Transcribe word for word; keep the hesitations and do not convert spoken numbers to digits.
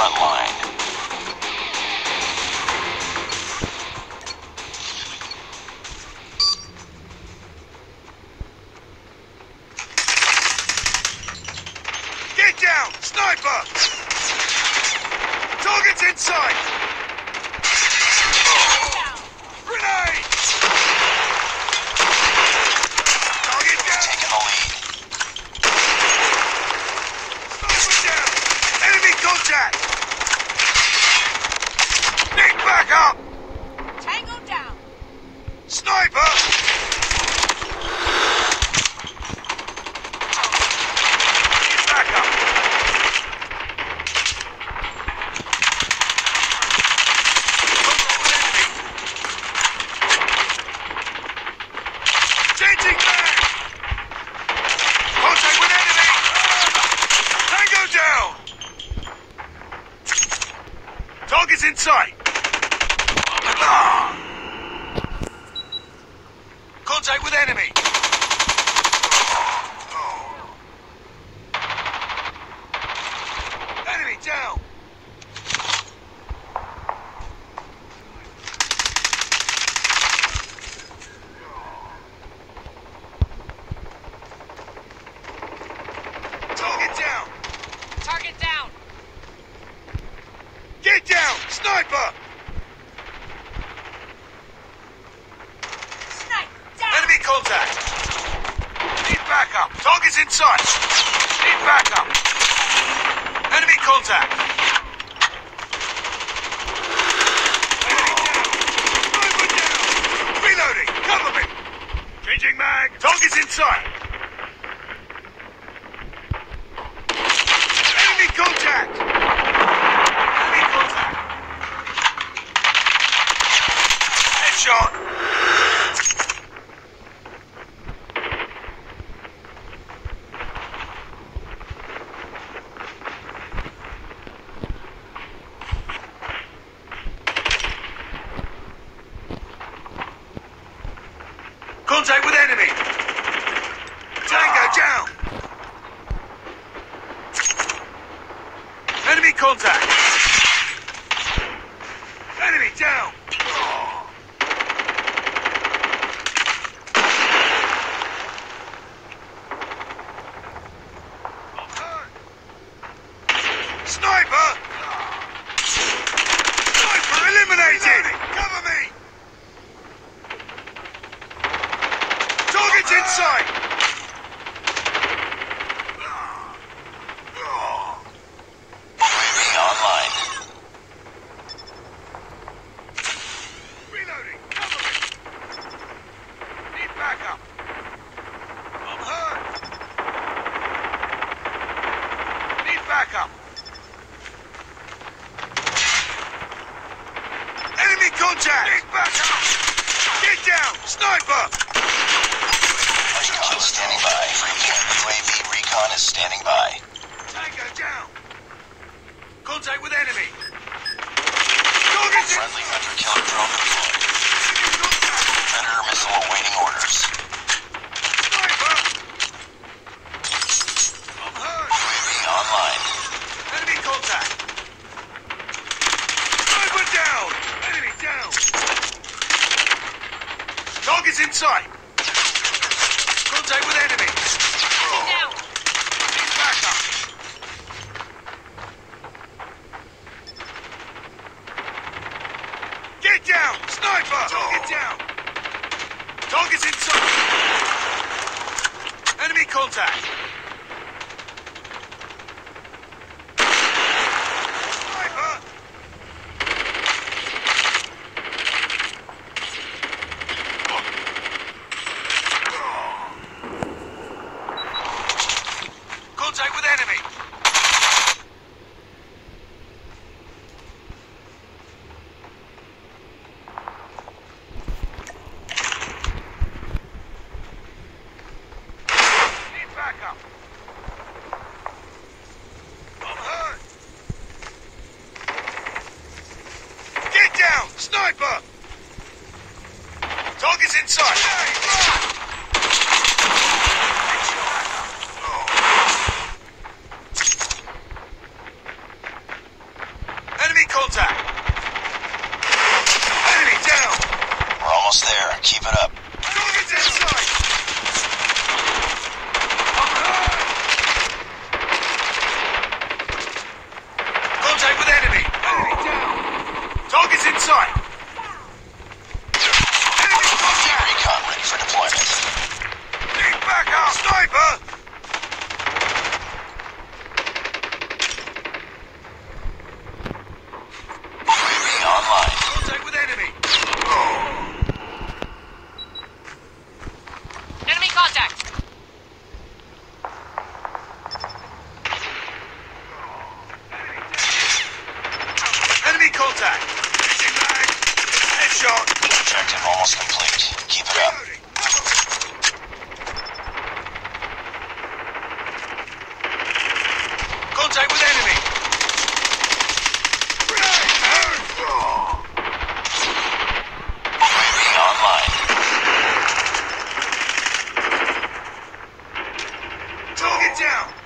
front line. Get down! Sniper! Target's inside! Grenade! Target down! Taking the lead. Sniper down! Enemy contact! Nick back up! Tango down! Sniper! Get back up! Changing mag! Contact with enemy! Tango down! Target's in sight! Contact with enemy! Enemy down! Target down! Target down! Get down! Sniper! Sniper down! Enemy contact! Need backup! Target's in sight! Need backup! Enemy contact! Enemy down! Sniper down! Reloading! Cover me! Changing mag! Target's in sight! Enemy contact! Enemy contact! Headshot! Contact with enemy! Tango down! Enemy contact! Enemy down! Sniper! Sniper eliminated! Cover me! Target's inside! U A V online. Reloading! Cover me! Need backup! I'm hurt! Need backup! Enemy contact! Need backup! Get down! Sniper! Recon standing by. U A V recon is standing by. Tango down! Contact with enemy! Target's in- Friendly hunter-killer drone deployed. Enemy contact! Predator missile awaiting orders. Sniper! I'm hurt! U A V online. Enemy contact! Sniper down! Enemy down! Target's in sight! Contact with enemy! Down! Need backup! Get down! Sniper! Target down! Target's in sight! Enemy contact! Sniper! Contact with enemy! Need backup! I'm hurt! Get down! Sniper! Target's inside! almost complete. Keep it up. Reloading. Cover me. Contact with enemy. Grenade. U A V online. Target down.